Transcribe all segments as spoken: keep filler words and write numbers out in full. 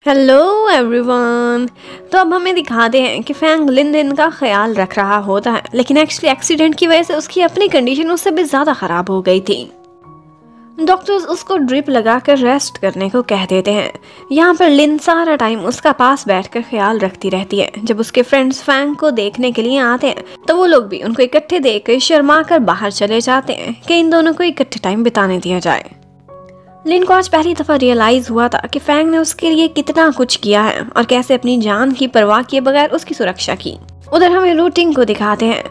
Hello everyone. तो अब हमें दिखाते हैं कि फैंग लिन लिन का ख्याल रख रहा होता है, लेकिन एक्चुअली एक्सीडेंट की वजह से उसकी अपनी कंडीशन उससे भी ज़्यादा ख़राब हो गई थी। डॉक्टर्स उसको ड्रिप लगाकर रेस्ट करने को कह देते हैं। यहाँ पर लिन सारा टाइम उसका पास बैठकर ख्याल रखती रहती है। जब उसके फ्रेंड्स फैंग को देखने के लिए आते हैं तो वो लोग भी उनको इकट्ठे देखकर शर्मा कर बाहर चले जाते हैं कि इन दोनों को इकट्ठे टाइम बिताने दिया जाए। लिन को आज पहली दफा रियलाइज हुआ था कि फैंग ने उसके लिए कितना कुछ किया है और कैसे अपनी जान की परवाह किए बगैर उसकी सुरक्षा की। उधर हमें रूटिंग को दिखाते हैं।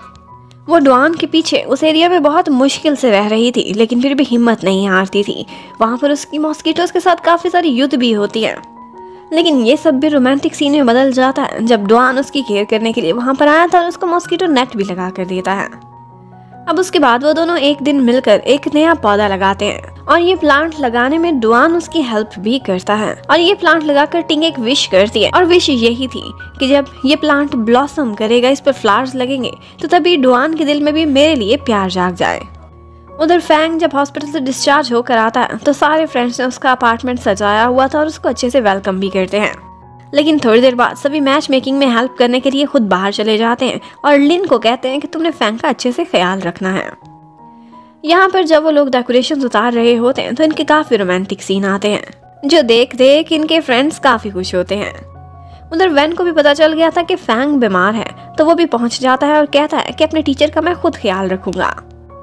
वो डुआन के पीछे उस एरिया में बहुत मुश्किल से रह रही थी, लेकिन फिर भी हिम्मत नहीं हारती थी। वहाँ पर उसकी मॉस्किटोज के साथ काफी सारी युद्ध भी होती है, लेकिन ये सब भी रोमांटिक सीन में बदल जाता है जब डुआन उसकी केयर करने के लिए वहाँ पर आया था और उसको मॉस्किटो नेट भी लगा कर देता है। अब उसके बाद वो दोनों एक दिन मिलकर एक नया पौधा लगाते हैं और ये प्लांट लगाने में डुआन उसकी हेल्प भी करता है। और ये प्लांट लगाकर टिंग एक विश करती है और विश यही थी कि जब ये प्लांट ब्लॉसम करेगा, इस पर फ्लावर्स लगेंगे, तो तभी डुआन के दिल में भी मेरे लिए प्यार जाग जाए। उधर फैंग जब हॉस्पिटल से डिस्चार्ज होकर आता है तो सारे फ्रेंड्स ने उसका अपार्टमेंट सजाया हुआ था और उसको अच्छे से वेलकम भी करते हैं। लेकिन थोड़ी देर बाद सभी मैच मेकिंग में हेल्प करने के लिए खुद बाहर चले जाते हैं और लिन को कहते हैं कि तुमने फैंग का अच्छे से ख्याल रखना है। यहाँ पर जब वो लोग डेकोरेशन उतार रहे होते हैं तो इनके काफी रोमांटिक सीन आते हैं, जो देख देख इनके फ्रेंड्स काफी खुश होते हैं। उधर वैन को भी पता चल गया था कि फैंग बीमार है, तो वो भी पहुंच जाता है और कहता है कि अपने टीचर का मैं खुद ख्याल रखूंगा।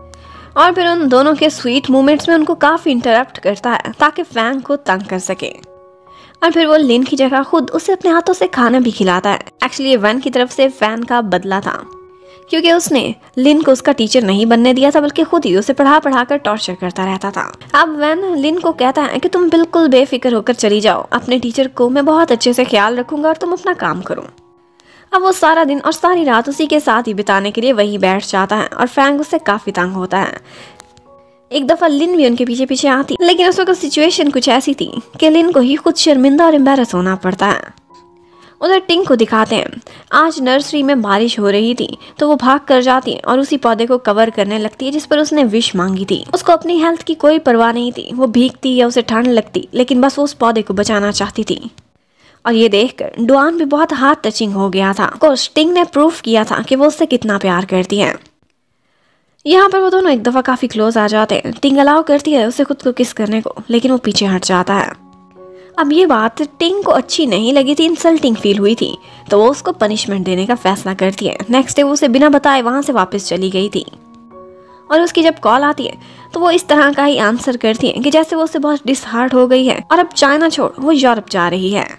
और फिर उन दोनों के स्वीट मोमेंट्स में उनको काफी इंटरप्ट करता है ताकि फैंग को तंग कर सके। और फिर वो लिन की जगह खुद उसे अपने हाथों से खाना भी खिलाता है। एक्चुअली ये वैन की तरफ से फैन का बदला था, क्योंकि उसने लिन को उसका टीचर नहीं बनने दिया था, बल्कि खुद ही उसे पढ़ा पढ़ा कर टॉर्चर करता रहता था। अब वैन लिन को कहता है कि तुम बिल्कुल बेफिक्र होकर चली जाओ, अपने टीचर को मैं बहुत अच्छे से ख्याल रखूंगा और तुम अपना काम करो। अब वो सारा दिन और सारी रात उसी के साथ ही बिताने के लिए वहीं बैठ जाता है और फैंग उससे काफी तंग होता है। एक दफा लिन भी उनके पीछे पीछे आती, लेकिन उस वक्त सिचुएशन कुछ ऐसी थी कि लिन को ही खुद शर्मिंदा और एम्बैरस होना पड़ता है। उधर टिंग को दिखाते हैं। आज नर्सरी में बारिश हो रही थी तो वो भाग कर जाती है और उसी पौधे को कवर करने लगती है जिस पर उसने विश मांगी थी। उसको अपनी हेल्थ की कोई परवाह नहीं थी, वो भीगती या उसे ठंड लगती, लेकिन बस वो उस पौधे को बचाना चाहती थी। और ये देखकर डुआन भी बहुत हार्ट टचिंग हो गया था। कोर्स टिंग ने प्रूफ किया था कि वो उससे कितना प्यार करती है। यहाँ पर वो दोनों एक दफा काफी क्लोज आ जाते हैं। टिंग अलाउ करती है उसे खुद को किस करने को, लेकिन वो पीछे हट जाता है। अब ये बात टिंग को अच्छी नहीं लगी थी, इंसल्टिंग फील हुई थी, तो वो उसको पनिशमेंट देने का फैसला करती है। नेक्स्ट डे वो उसे बिना बताए वहां से वापस चली गई थी और उसकी जब कॉल आती है तो वो इस तरह का ही आंसर करती है कि जैसे वो उससे बहुत डिसहार्ट हो गई है और अब चाइना छोड़ वो यूरोप जा रही है।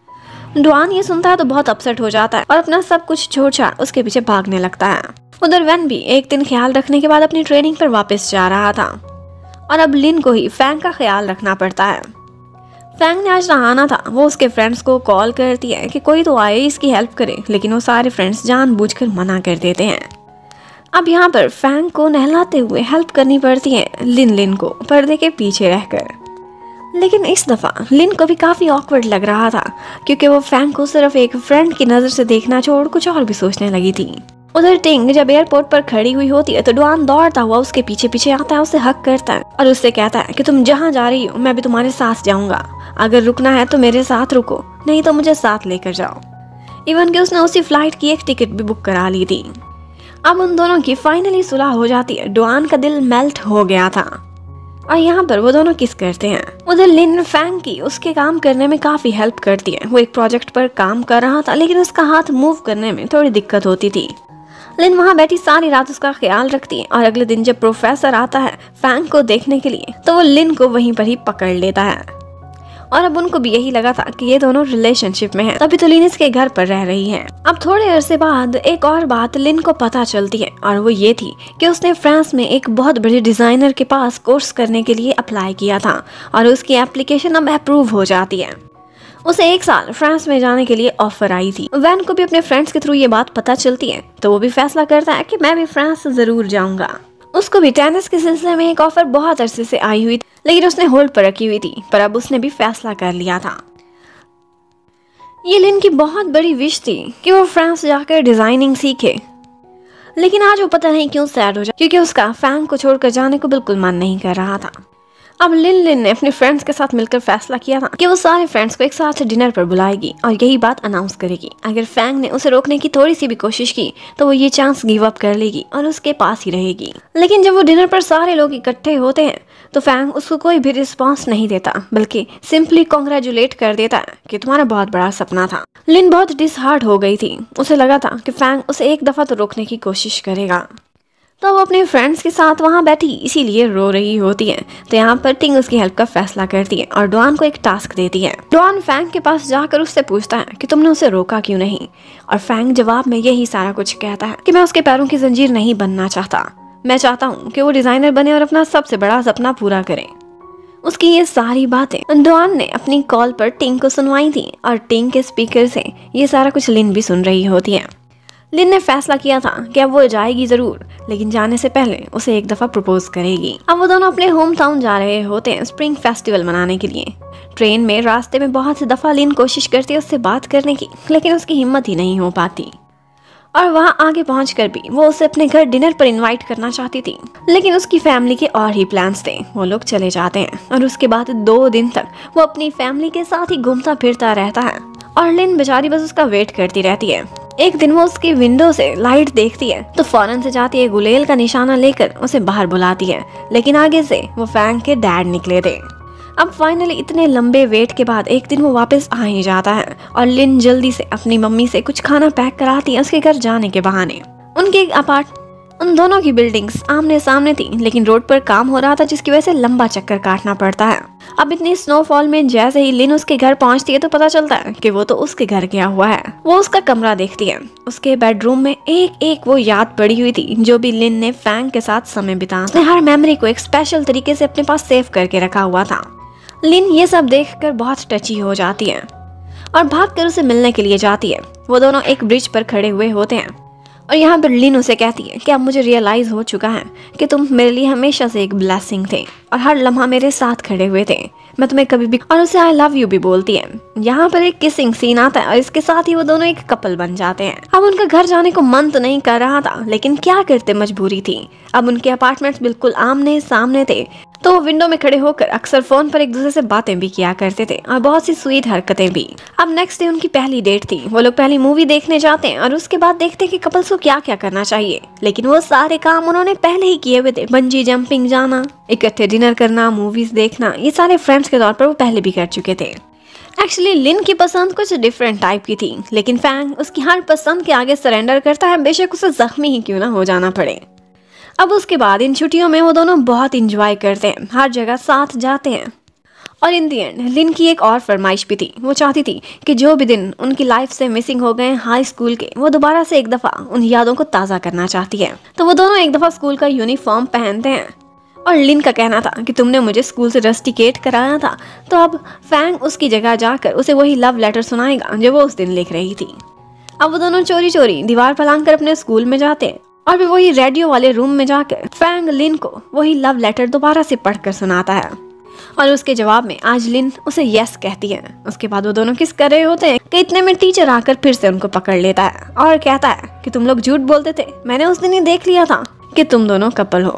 डुआन ये सुनता है तो बहुत अपसेट हो जाता है और अपना सब कुछ छोड़ छाड़ उसके पीछे भागने लगता है। उधर वैन भी एक दिन ख्याल रखने के बाद अपनी ट्रेनिंग पर वापस जा रहा था और अब लिन को ही फैंग का ख्याल रखना पड़ता है। फैंग ने आज नहाना था, वो उसके फ्रेंड्स को कॉल करती है कि कोई तो आए इसकी हेल्प करे, लेकिन वो सारे फ्रेंड्स जानबूझकर मना कर देते हैं। अब यहाँ पर फैंग को नहलाते हुए हेल्प करनी पड़ती है लिन लिन को पर्दे के पीछे रहकर। लेकिन इस दफा लिन को भी काफी ऑकवर्ड लग रहा था, क्योंकि वो फैंग को सिर्फ एक फ्रेंड की नजर से देखना छोड़ कुछ और भी सोचने लगी थी। उधर टिंग जब एयरपोर्ट पर खड़ी हुई होती है तो डुआन दौड़ता हुआ उसके पीछे पीछे आता है, उसे हक करता है और उससे कहता है कि तुम जहाँ जा रही हो मैं भी तुम्हारे साथ जाऊंगा। अगर रुकना है तो मेरे साथ रुको, नहीं तो मुझे साथ लेकर जाओ। इवन कि उसने उसी फ्लाइट की एक टिकट भी बुक करा ली थी। अब उन दोनों की फाइनली सुलह हो जाती है। डुआन का दिल मेल्ट हो गया था और यहाँ पर वो दोनों किस करते हैं। उधर लिन फैंग की उसके काम करने में काफी हेल्प करती है। वो एक प्रोजेक्ट पर काम कर रहा था, लेकिन उसका हाथ मूव करने में थोड़ी दिक्कत होती थी। लिन वहाँ बैठी सारी रात उसका ख्याल रखती है और अगले दिन जब प्रोफेसर आता है फैंग को देखने के लिए तो वो लिन को वहीं पर ही पकड़ लेता है। और अब उनको भी यही लगा था कि ये दोनों रिलेशनशिप में हैं, तभी तो लिन इसके घर पर रह रही है। अब थोड़े अरसे बाद एक और बात लिन को पता चलती है और वो ये थी कि उसने फ्रांस में एक बहुत बड़े डिजाइनर के पास कोर्स करने के लिए अप्लाई किया था और उसकी एप्लीकेशन अब अप्रूव हो जाती है। उसे एक साल फ्रांस में जाने के लिए ऑफर आई थी। वैन को भी अपने फ्रेंड्स के थ्रू ये बात पता चलती है, तो वो भी फैसला करता है कि मैं भी फ्रांस जरूर जाऊंगा। उसको भी टेनिस के सिलसिले में एक ऑफर बहुत अरसे से आई हुई थी, लेकिन उसने होल्ड पर रखी हुई थी, पर अब उसने भी फैसला कर लिया था। ये लिन की बहुत बड़ी विश थी कि वो फ्रांस जाकर डिजाइनिंग सीखे, लेकिन आज वो पता नहीं क्यों सैड हो जाए, क्योंकि उसका फैंग को छोड़कर जाने को बिल्कुल मन नहीं कर रहा था। अब लिन लिन ने अपने फ्रेंड्स के साथ मिलकर फैसला किया था कि वो सारे फ्रेंड्स को एक साथ डिनर पर बुलाएगी और यही बात अनाउंस करेगी। अगर फैंग ने उसे रोकने की थोड़ी सी भी कोशिश की तो वो ये चांस गिव अप कर लेगी और उसके पास ही रहेगी। लेकिन जब वो डिनर पर सारे लोग इकट्ठे होते हैं तो फैंग उसको कोई भी रिस्पॉन्स नहीं देता, बल्कि सिंपली कॉन्ग्रेचुलेट कर देता है कि तुम्हारा बहुत बड़ा सपना था। लिन बहुत डिसहार्ट हो गई थी। उसे लगा था कि फैंग उसे एक दफा तो रोकने की कोशिश करेगा। तो वो अपने फ्रेंड्स के साथ वहाँ बैठी इसीलिए रो रही होती है। तो यहाँ पर टिंग उसकी हेल्प का फैसला करती है और डॉन को एक टास्क देती है। डॉन फैंग के पास जाकर उससे पूछता है कि तुमने उसे रोका क्यों नहीं, और फैंग जवाब में यही सारा कुछ कहता है कि मैं उसके पैरों की जंजीर नहीं बनना चाहता। मैं चाहता हूँ कि वो डिजाइनर बने और अपना सबसे बड़ा सपना पूरा करे। उसकी ये सारी बातें डॉन ने अपनी कॉल पर टिंग को सुनवाई थी और टिंग के स्पीकर से ये सारा कुछ लिन भी सुन रही होती है। लिन ने फैसला किया था कि अब वो जाएगी जरूर, लेकिन जाने से पहले उसे एक दफा प्रपोज करेगी। अब वो दोनों अपने होम टाउन जा रहे होते हैं स्प्रिंग फेस्टिवल मनाने के लिए। ट्रेन में रास्ते में बहुत सी दफा लिन कोशिश करती है उससे बात करने की, लेकिन उसकी हिम्मत ही नहीं हो पाती। और वहाँ आगे पहुंचकर भी वो उसे अपने घर डिनर पर इनवाइट करना चाहती थी, लेकिन उसकी फैमिली के और ही प्लान्स थे। वो लोग चले जाते हैं और उसके बाद दो दिन तक वो अपनी फैमिली के साथ ही घूमता फिरता रहता है और लिन बेचारी बस उसका वेट करती रहती है। एक दिन वो उसकी विंडो से लाइट देखती है तो फौरन से जाती है गुलेल का निशाना लेकर उसे बाहर बुलाती है, लेकिन आगे से वो फैंग के डैड निकले थे। अब फाइनली इतने लंबे वेट के बाद एक दिन वो वापस आ ही जाता है और लिन जल्दी से अपनी मम्मी से कुछ खाना पैक कराती है उसके घर जाने के बहाने। उनके अपार्ट उन दोनों की बिल्डिंग्स आमने सामने थी, लेकिन रोड पर काम हो रहा था जिसकी वजह से लंबा चक्कर काटना पड़ता है। अब इतनी स्नोफॉल में जैसे ही लिन उसके घर पहुंचती है तो पता चलता है कि वो तो उसके घर गया हुआ है। वो उसका कमरा देखती है। उसके बेडरूम में एक एक वो याद पड़ी हुई थी जो भी लिन ने फैंग के साथ समय बिताया। उसने हर मेमोरी को एक स्पेशल तरीके से अपने पास सेव करके रखा हुआ था। लिन ये सब देखकर बहुत टची हो जाती है और भागकर उसे मिलने के लिए जाती है। वो दोनों एक ब्रिज पर खड़े हुए होते हैं और यहाँ पर लिन उसे कहती है कि अब मुझे रियलाइज हो चुका है कि तुम मेरे लिए हमेशा से एक ब्लेसिंग थे और हर लम्हा मेरे साथ खड़े हुए थे। मैं तुम्हें कभी भी, और उसे आई लव यू भी बोलती है। यहाँ पर एक किसिंग सीन आता है और इसके साथ ही वो दोनों एक कपल बन जाते हैं। अब उनका घर जाने को मन तो नहीं कर रहा था, लेकिन क्या करते, मजबूरी थी। अब उनके अपार्टमेंट्स बिल्कुल आमने सामने थे, तो वो विंडो में खड़े होकर अक्सर फोन पर एक दूसरे से बातें भी किया करते थे और बहुत सी स्वीट हरकतें भी। अब नेक्स्ट डे उनकी पहली डेट थी। वो लोग पहली मूवी देखने जाते हैं और उसके बाद देखते हैं कि कपल्स को क्या क्या करना चाहिए, लेकिन वो सारे काम उन्होंने पहले ही किए हुए थे। बंजी जंपिंग जाना, इकट्ठे डिनर करना, मूवीज देखना, ये सारे फ्रेंड्स के तौर पर वो पहले भी कर चुके थे। एक्चुअली लिन की पसंद कुछ डिफरेंट टाइप की थी, लेकिन फैंग उसकी हर पसंद के आगे सरेंडर करता है, बेशक उसे जख्मी ही क्यों ना हो जाना पड़े। अब उसके बाद इन छुट्टियों में वो दोनों बहुत इंजॉय करते हैं, हर जगह साथ जाते हैं। और इन दी एंड लिन की एक और फरमाइश भी थी। वो चाहती थी कि जो भी दिन उनकी लाइफ से मिसिंग हो गए हाई स्कूल के, वो दोबारा से एक दफ़ा उन यादों को ताज़ा करना चाहती है। तो वो दोनों एक दफ़ा स्कूल का यूनिफॉर्म पहनते हैं और लिन का कहना था कि तुमने मुझे स्कूल से रस्टिकेट कराया था, तो अब फैंग उसकी जगह जाकर उसे वही लव लेटर सुनाएगा जो वो उस दिन लिख रही थी। अब वो दोनों चोरी चोरी दीवार पर लांग कर अपने स्कूल में जाते हैं और फिर वही रेडियो वाले रूम में जाकर फैंग लिन को वही लव लेटर दोबारा से पढ़कर सुनाता है और उसके जवाब में आज लिन उसे यस कहती है। उसके बाद वो दोनों किस कर रहे होते हैं कि इतने में टीचर आकर फिर से उनको पकड़ लेता है और कहता है कि तुम लोग झूठ बोलते थे, मैंने उस दिन ही देख लिया था कि तुम दोनों कपल हो।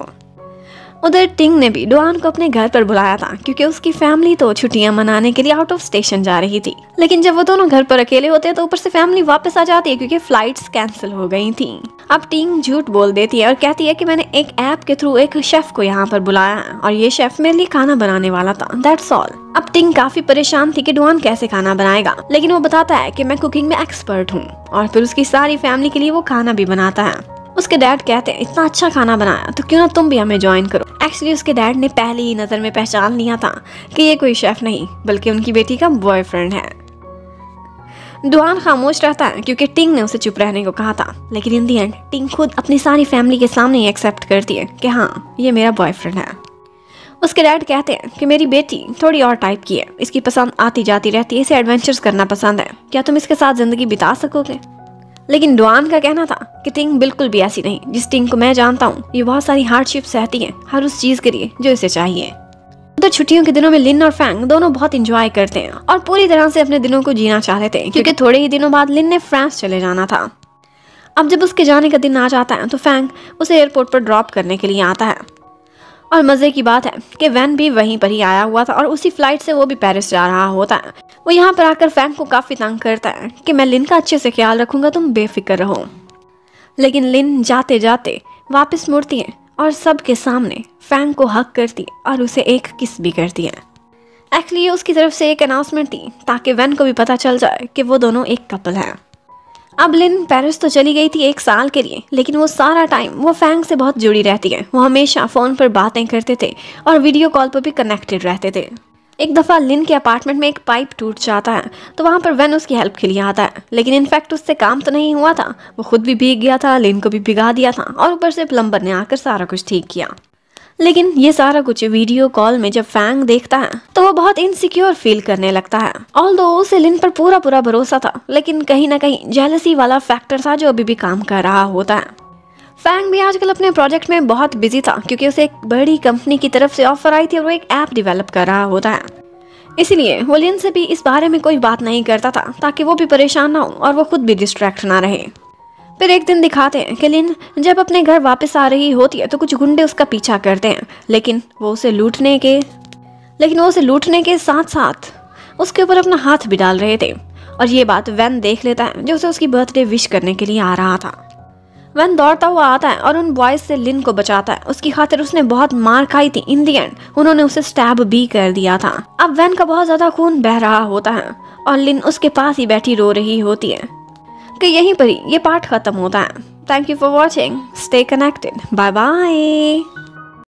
उधर टिंग ने भी डॉन को अपने घर पर बुलाया था क्योंकि उसकी फैमिली तो छुट्टियां मनाने के लिए आउट ऑफ स्टेशन जा रही थी। लेकिन जब वो दोनों घर पर अकेले होते हैं तो ऊपर से फैमिली वापस आ जाती है क्योंकि फ्लाइट्स कैंसिल हो गई थी। अब टिंग झूठ बोल देती है और कहती है कि मैंने एक ऐप के थ्रू एक शेफ को यहाँ पर बुलाया है और ये शेफ मेरे लिए खाना बनाने वाला था, दैट्स ऑल। अब टिंग काफी परेशान थी कि डॉन कैसे खाना बनाएगा, लेकिन वो बताता है कि मैं कुकिंग में एक्सपर्ट हूँ और फिर उसकी सारी फैमिली के लिए वो खाना भी बनाता है। उसके डैड कहते हैं इतना अच्छा खाना बनाया तो क्यों ना तुम भी हमें ज्वाइन करो। एक्चुअली उसके डैड ने पहली ही नज़र में पहचान लिया था कि ये कोई शेफ नहीं बल्कि उनकी बेटी का बॉयफ्रेंड है। डॉन खामोश रहता है क्योंकि टिंग ने उसे चुप रहने को कहा था, लेकिन इन दी एंड टिंग खुद अपनी सारी फैमिली के सामने ही एक्सेप्ट करती है कि हाँ ये मेरा बॉयफ्रेंड है। उसके डैड कहते हैं कि मेरी बेटी थोड़ी और टाइप की है, इसकी पसंद आती जाती रहती है, इसे एडवेंचर्स करना पसंद है, क्या तुम इसके साथ जिंदगी बिता सकोगे। लेकिन डॉन का कहना था कि टिंग बिल्कुल भी ऐसी नहीं। जिस टिंग को मैं जानता हूँ ये बहुत सारी हार्डशिप सहती है हर उस चीज के लिए जो इसे चाहिए। उधर छुट्टियों के दिनों में लिन और फैंग दोनों बहुत इंजॉय करते हैं और पूरी तरह से अपने दिनों को जीना चाहते थे क्योंकि थोड़े ही दिनों बाद लिन ने फ्रांस चले जाना था। अब जब उसके जाने का दिन आ जाता है तो फैंग उसे एयरपोर्ट पर ड्रॉप करने के लिए आता है और मज़े की बात है कि वैन भी वहीं पर ही आया हुआ था और उसी फ्लाइट से वो भी पेरिस जा रहा होता है। वो यहाँ पर आकर फैंग को काफ़ी तंग करता है कि मैं लिन का अच्छे से ख्याल रखूँगा, तुम बेफिक्र रहो। लेकिन लिन जाते जाते वापस मुड़ती है और सबके सामने फैंग को हक करती है और उसे एक किस भी करती है। एक्चुअली ये उसकी तरफ से एक अनाउंसमेंट थी ताकि वैन को भी पता चल जाए कि वो दोनों एक कपल हैं। अब लिन पेरिस तो चली गई थी एक साल के लिए, लेकिन वो सारा टाइम वो फैंग से बहुत जुड़ी रहती है। वो हमेशा फ़ोन पर बातें करते थे और वीडियो कॉल पर भी कनेक्टेड रहते थे। एक दफ़ा लिन के अपार्टमेंट में एक पाइप टूट जाता है तो वहाँ पर वैन उसकी हेल्प के लिए आता है, लेकिन इनफैक्ट उससे काम तो नहीं हुआ था। वो खुद भी भीग गया था, लिन को भी भिगा दिया था और ऊपर से प्लम्बर ने आकर सारा कुछ ठीक किया। लेकिन ये सारा कुछ वीडियो कॉल में जब फैंग देखता है तो वो बहुत इनसिक्योर फील करने लगता है। ऑल्दो उसे लिन पर पूरा पूरा भरोसा था, लेकिन कहीं ना कहीं जेलसी वाला फैक्टर था जो अभी भी काम कर रहा होता है। फैंग भी आजकल अपने प्रोजेक्ट में बहुत बिजी था क्योंकि उसे एक बड़ी कंपनी की तरफ से ऑफर आई थी और वो एक ऐप डेवलप कर रहा होता है। इसलिए वो लिन से भी इस बारे में कोई बात नहीं करता था ताकि वो भी परेशान ना हो और वो खुद भी डिस्ट्रैक्ट ना रहे। फिर एक दिन दिखाते हैं कि लिन जब अपने घर वापस आ रही होती है तो कुछ गुंडे उसका पीछा करते हैं, लेकिन वो उसे लूटने के लेकिन वो उसे लूटने के साथ साथ उसके ऊपर अपना हाथ भी डाल रहे थे। और ये बात वैन देख लेता है जो उसे उसकी बर्थडे विश करने के लिए आ रहा था। वैन दौड़ता हुआ आता है और उन बॉयज से लिन को बचाता है। उसकी खातिर उसने बहुत मार खाई थी, इन दी एंड उन्होंने उसे स्टैब भी कर दिया था। अब वैन का बहुत ज्यादा खून बह रहा होता है और लिन उसके पास ही बैठी रो रही होती है कि यहीं पर ही ये पार्ट खत्म होता है। Thank you for watching, stay connected, bye bye.